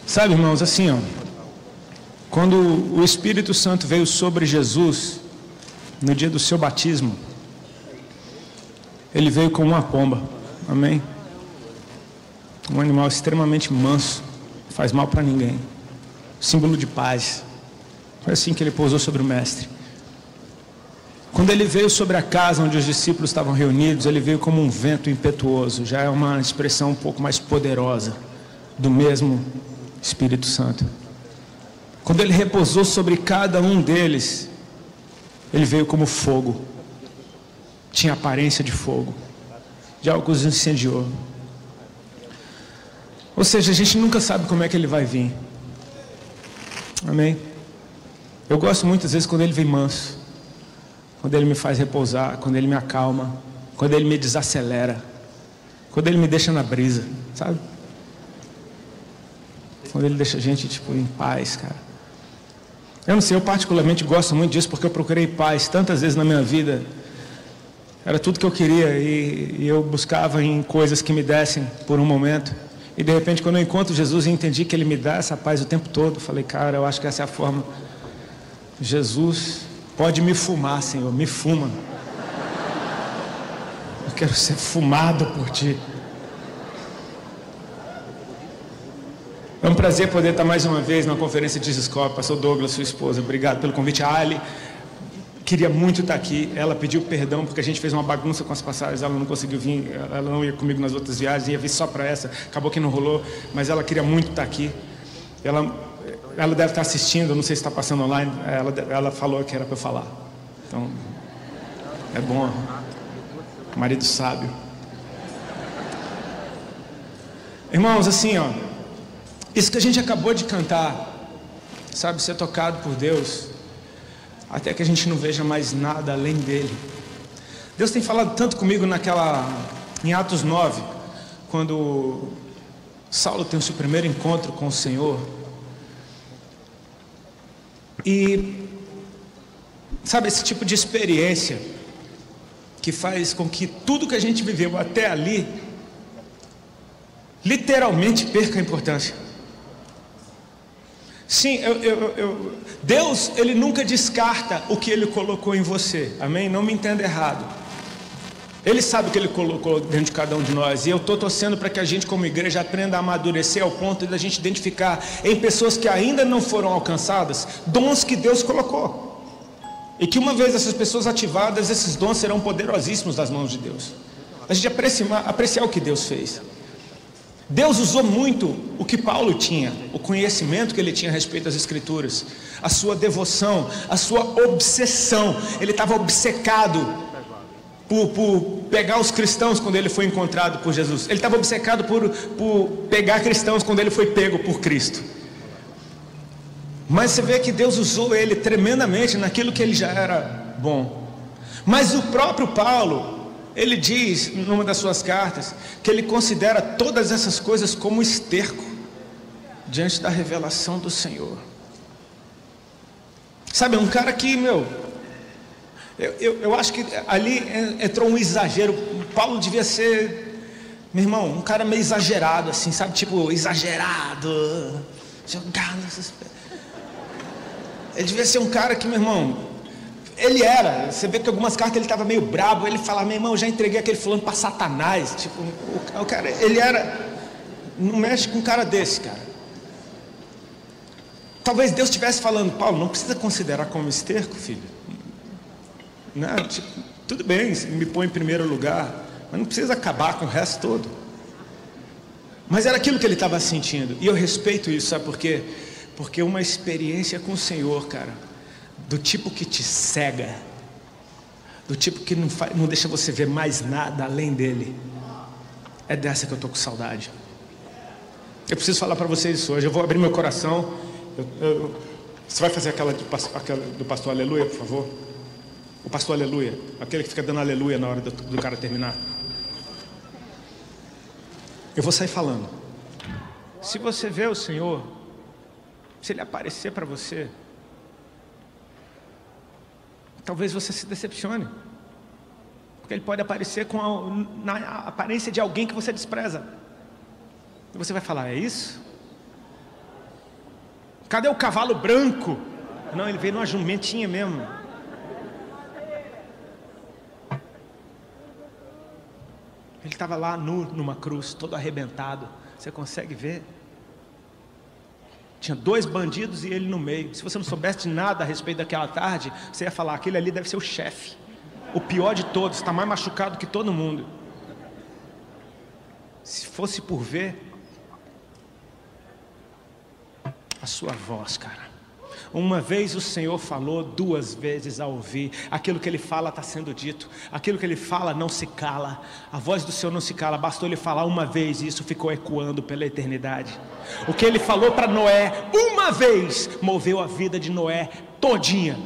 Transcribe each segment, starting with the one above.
Sabe, irmãos, assim, ó, quando o Espírito Santo veio sobre Jesus, no dia do seu batismo, ele veio como uma pomba, amém? Um animal extremamente manso, não faz mal para ninguém, símbolo de paz. Foi assim que ele pousou sobre o mestre. Quando ele veio sobre a casa onde os discípulos estavam reunidos, ele veio como um vento impetuoso, já é uma expressão um pouco mais poderosa do mesmo Espírito Santo. Quando ele repousou sobre cada um deles, ele veio como fogo, tinha aparência de fogo, de algo que os incendiou. Ou seja, a gente nunca sabe como é que ele vai vir, amém? Eu gosto muitas vezes quando ele vem manso, quando ele me faz repousar, quando ele me acalma, quando ele me desacelera, quando ele me deixa na brisa, sabe? Quando ele deixa a gente, tipo, em paz, cara. Eu não sei, eu particularmente gosto muito disso, porque eu procurei paz tantas vezes na minha vida. Era tudo que eu queria e eu buscava em coisas que me dessem por um momento. E de repente, quando eu encontro Jesus e entendi que Ele me dá essa paz o tempo todo, falei, cara, eu acho que essa é a forma. Jesus, pode me fumar, Senhor, me fuma. Eu quero ser fumado por Ti. É um prazer poder estar mais uma vez na conferência de Giscope. Pastor Douglas, sua esposa, obrigado pelo convite. A Ali queria muito estar aqui. Ela pediu perdão porque a gente fez uma bagunça com as passagens. Ela não conseguiu vir, ela não ia comigo nas outras viagens, ia vir só para essa. Acabou que não rolou, mas ela queria muito estar aqui. Ela deve estar assistindo, não sei se está passando online. Ela falou que era para eu falar. Então, é bom. Marido sábio. Irmãos, assim, ó. Isso que a gente acabou de cantar, sabe, ser tocado por Deus, até que a gente não veja mais nada além dele. Deus tem falado tanto comigo em Atos 9, quando Saulo tem o seu primeiro encontro com o Senhor. E, sabe, esse tipo de experiência que faz com que tudo que a gente viveu até ali, literalmente perca a importância. Sim, Deus, Ele nunca descarta o que Ele colocou em você, amém? Não me entenda errado. Ele sabe o que Ele colocou dentro de cada um de nós. E eu estou torcendo para que a gente como igreja aprenda a amadurecer ao ponto de a gente identificar em pessoas que ainda não foram alcançadas, dons que Deus colocou. E que uma vez essas pessoas ativadas, esses dons serão poderosíssimos das mãos de Deus. A gente apreciar o que Deus fez. Deus usou muito o que Paulo tinha, o conhecimento que ele tinha a respeito das Escrituras, a sua devoção, a sua obsessão. Ele estava obcecado por pegar os cristãos quando ele foi encontrado por Jesus. Ele estava obcecado por pegar cristãos quando ele foi pego por Cristo. Mas você vê que Deus usou ele tremendamente naquilo que ele já era bom. Mas o próprio Paulo, ele diz, numa das suas cartas, que ele considera todas essas coisas como esterco, diante da revelação do Senhor. Sabe, um cara que, eu acho que ali entrou um exagero. Paulo devia ser, meu irmão, um cara meio exagerado, assim, sabe, tipo, exagerado, jogado. Ele devia ser um cara que, meu irmão, ele era, você vê que algumas cartas ele estava meio brabo, ele falava, meu irmão, eu já entreguei aquele fulano para Satanás, tipo, o cara, ele era, não mexe com um cara desse, cara. Talvez Deus estivesse falando, Paulo, não precisa considerar como esterco, filho, não, tipo, tudo bem, me põe em primeiro lugar, mas não precisa acabar com o resto todo. Mas era aquilo que ele estava sentindo, e eu respeito isso, sabe por quê? Porque uma experiência com o Senhor, cara, do tipo que te cega, do tipo que não deixa você ver mais nada além dele, é dessa que eu estou com saudade. Eu preciso falar para vocês isso hoje. Eu vou abrir meu coração. Você vai fazer aquela do pastor Aleluia, por favor? O pastor Aleluia, aquele que fica dando aleluia na hora do cara terminar. Eu vou sair falando. Se você vê o Senhor, se Ele aparecer para você, talvez você se decepcione, porque Ele pode aparecer na aparência de alguém que você despreza, e você vai falar, é isso? Cadê o cavalo branco? Não, ele veio numa jumentinha mesmo. Ele estava lá nu, numa cruz, todo arrebentado. Você consegue ver? Tinha 2 bandidos e ele no meio. Se você não soubesse de nada a respeito daquela tarde, você ia falar, aquele ali deve ser o chefe, o pior de todos, está mais machucado que todo mundo. Se fosse por ver a sua voz, cara. Uma vez o Senhor falou, 2 vezes a ouvir. Aquilo que Ele fala está sendo dito. Aquilo que Ele fala não se cala. A voz do Senhor não se cala. Bastou Ele falar uma vez e isso ficou ecoando pela eternidade. O que Ele falou para Noé uma vez moveu a vida de Noé todinha.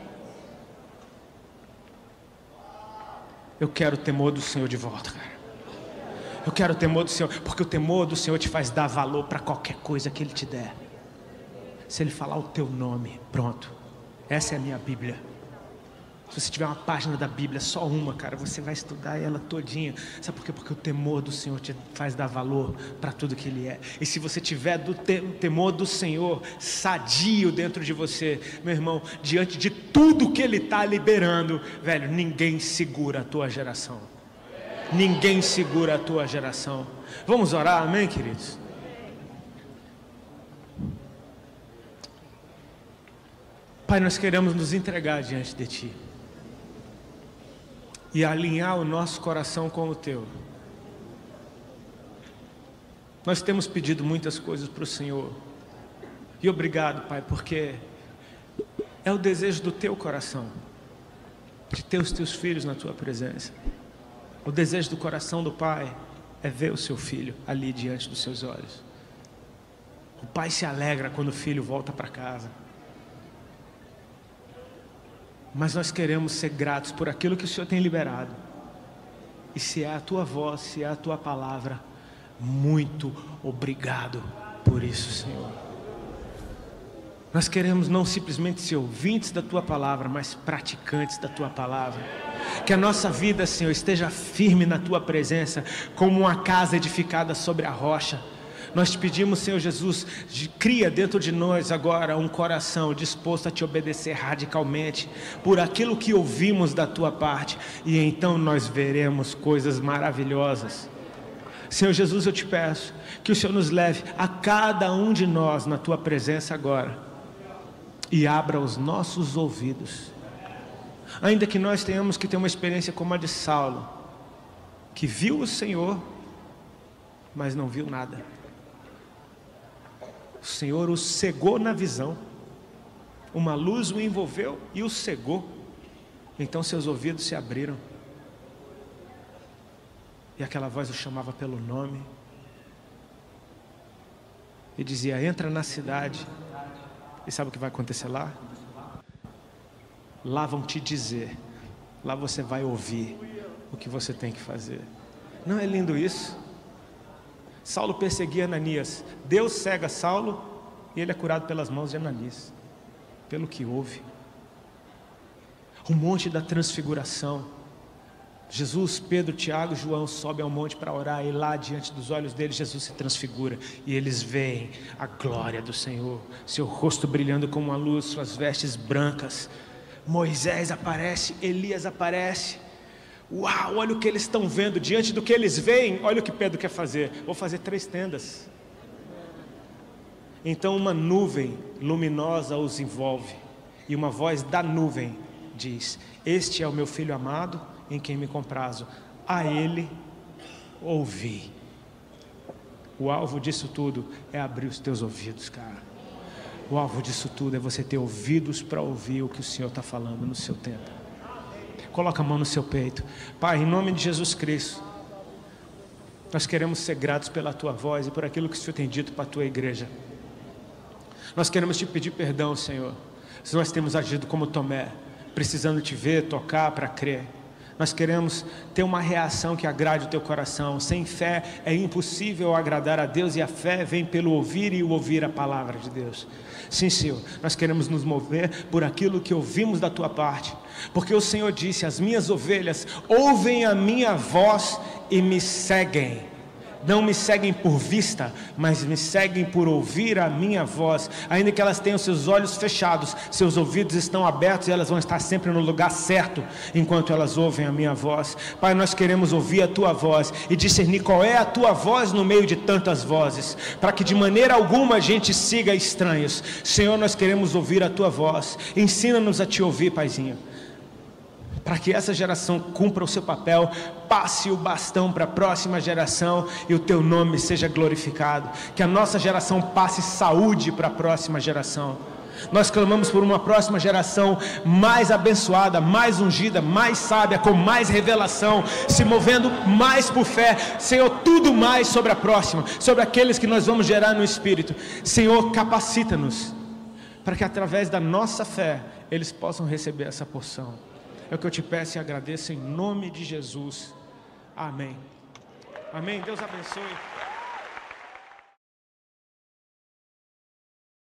Eu quero o temor do Senhor de volta, cara. Eu quero o temor do Senhor, porque o temor do Senhor te faz dar valor para qualquer coisa que Ele te der. Se Ele falar o teu nome, pronto. Essa é a minha Bíblia. Se você tiver uma página da Bíblia, só uma, cara, você vai estudar ela todinha. Sabe por quê? Porque o temor do Senhor te faz dar valor para tudo que Ele é. E se você tiver do temor do Senhor sadio dentro de você, meu irmão, diante de tudo que Ele está liberando, velho, ninguém segura a tua geração. Ninguém segura a tua geração. Vamos orar, amém, queridos? Pai, nós queremos nos entregar diante de Ti e alinhar o nosso coração com o Teu. Nós temos pedido muitas coisas para o Senhor, e obrigado, Pai, porque é o desejo do Teu coração, de ter os Teus filhos na Tua presença. O desejo do coração do Pai é ver o Seu filho ali diante dos Seus olhos. O Pai se alegra quando o filho volta para casa. Mas nós queremos ser gratos por aquilo que o Senhor tem liberado. E se é a Tua voz, se é a Tua palavra, muito obrigado por isso, Senhor. Nós queremos não simplesmente ser ouvintes da Tua palavra, mas praticantes da Tua palavra. Que a nossa vida, Senhor, esteja firme na Tua presença, como uma casa edificada sobre a rocha. Nós te pedimos, Senhor Jesus, cria dentro de nós agora um coração disposto a Te obedecer radicalmente por aquilo que ouvimos da Tua parte, e então nós veremos coisas maravilhosas. Senhor Jesus, eu te peço que o Senhor nos leve a cada um de nós na Tua presença agora e abra os nossos ouvidos, ainda que nós tenhamos que ter uma experiência como a de Saulo, que viu o Senhor, mas não viu nada. O Senhor o cegou na visão, uma luz o envolveu e o cegou. Então seus ouvidos se abriram, e aquela voz o chamava pelo nome e dizia: entra na cidade. E sabe o que vai acontecer lá? Lá vão te dizer, lá você vai ouvir o que você tem que fazer. Não é lindo isso? Saulo perseguia Ananias. Deus cega Saulo e ele é curado pelas mãos de Ananias, pelo que houve. O monte da transfiguração. Jesus, Pedro, Tiago e João sobem ao monte para orar, e lá diante dos olhos deles Jesus se transfigura, e eles veem a glória do Senhor, seu rosto brilhando como uma luz, suas vestes brancas. Moisés aparece, Elias aparece. Uau, olha o que eles estão vendo. Diante do que eles veem, olha o que Pedro quer fazer: vou fazer 3 tendas. Então uma nuvem luminosa os envolve, e uma voz da nuvem diz: este é o meu filho amado, em quem me comprazo, a ele ouvi. O alvo disso tudo é abrir os teus ouvidos, cara. O alvo disso tudo é você ter ouvidos para ouvir o que o Senhor está falando no seu tempo. Coloca a mão no seu peito. Pai, em nome de Jesus Cristo, nós queremos ser gratos pela Tua voz e por aquilo que o Senhor tem dito para a Tua igreja. Nós queremos Te pedir perdão, Senhor, se nós temos agido como Tomé, precisando Te ver, tocar para crer. Nós queremos ter uma reação que agrade o Teu coração. Sem fé é impossível agradar a Deus, e a fé vem pelo ouvir, e o ouvir a palavra de Deus. Sim, Senhor, nós queremos nos mover por aquilo que ouvimos da Tua parte, porque o Senhor disse: as minhas ovelhas ouvem a minha voz e me seguem. não me seguem por vista, mas me seguem por ouvir a minha voz. Ainda que elas tenham seus olhos fechados, seus ouvidos estão abertos e elas vão estar sempre no lugar certo, enquanto elas ouvem a minha voz. Pai, nós queremos ouvir a tua voz e discernir qual é a tua voz no meio de tantas vozes, para que de maneira alguma a gente siga estranhos. Senhor, nós queremos ouvir a tua voz. Ensina-nos a te ouvir, Paizinho, para que essa geração cumpra o seu papel, passe o bastão para a próxima geração e o teu nome seja glorificado. Que a nossa geração passe saúde para a próxima geração. Nós clamamos por uma próxima geração mais abençoada, mais ungida, mais sábia, com mais revelação, se movendo mais por fé. Senhor, tudo mais sobre a próxima, sobre aqueles que nós vamos gerar no Espírito. Senhor, capacita-nos, para que através da nossa fé, eles possam receber essa porção. É o que eu te peço e agradeço em nome de Jesus. Amém. Amém. Deus abençoe.